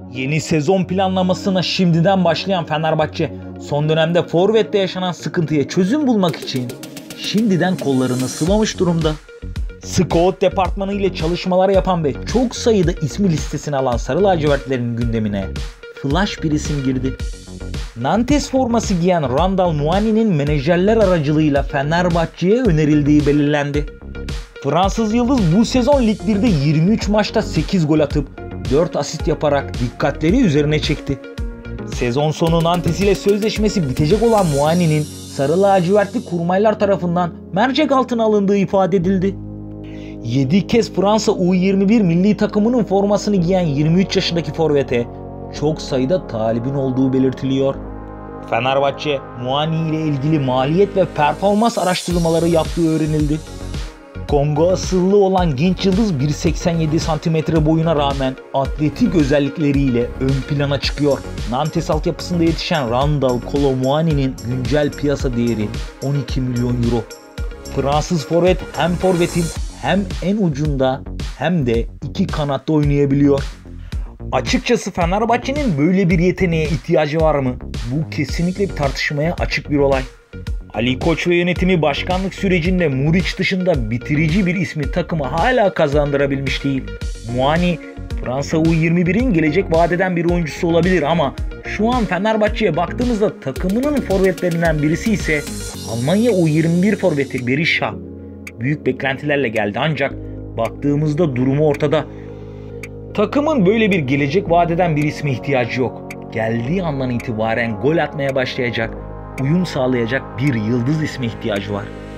Yeni sezon planlamasına şimdiden başlayan Fenerbahçe, son dönemde forvette yaşanan sıkıntıya çözüm bulmak için şimdiden kollarını sıvamış durumda. Scout departmanı ile çalışmalar yapan ve çok sayıda ismi listesine alan Sarı Lacivertlerin gündemine flash bir isim girdi. Nantes forması giyen Randal Muani'nin menajerler aracılığıyla Fenerbahçe'ye önerildiği belirlendi. Fransız yıldız bu sezon Lig 1'de 23 maçta 8 gol atıp 4 asist yaparak dikkatleri üzerine çekti. Sezon sonu Nantes ile sözleşmesi bitecek olan Muani'nin Sarı Lacivertli kurmaylar tarafından mercek altına alındığı ifade edildi. 7 kez Fransa U21 milli takımının formasını giyen 23 yaşındaki forvete çok sayıda talibin olduğu belirtiliyor. Fenerbahçe, Muani ile ilgili maliyet ve performans araştırmaları yaptığı öğrenildi. Kongo asıllı olan genç yıldız 1.87 cm boyuna rağmen atletik özellikleriyle ön plana çıkıyor. Nantes altyapısında yetişen Randal Kolo Muani'nin güncel piyasa değeri 12 milyon euro. Fransız forvet hem forvetin hem en ucunda hem de iki kanatta oynayabiliyor. Açıkçası Fenerbahçe'nin böyle bir yeteneğe ihtiyacı var mı? Bu kesinlikle bir tartışmaya açık bir olay. Ali Koç ve yönetimi başkanlık sürecinde Muriç dışında bitirici bir ismi takıma hala kazandırabilmiş değil. Muani, Fransa U21'in gelecek vadeden bir oyuncusu olabilir ama şu an Fenerbahçe'ye baktığımızda takımının forvetlerinden birisi ise Almanya U21 forveti Berisha. Büyük beklentilerle geldi ancak baktığımızda durumu ortada. Takımın böyle bir gelecek vadeden bir isme ihtiyacı yok. Geldiği andan itibaren gol atmaya başlayacak, uyum sağlayacak bir yıldız isme ihtiyacı var.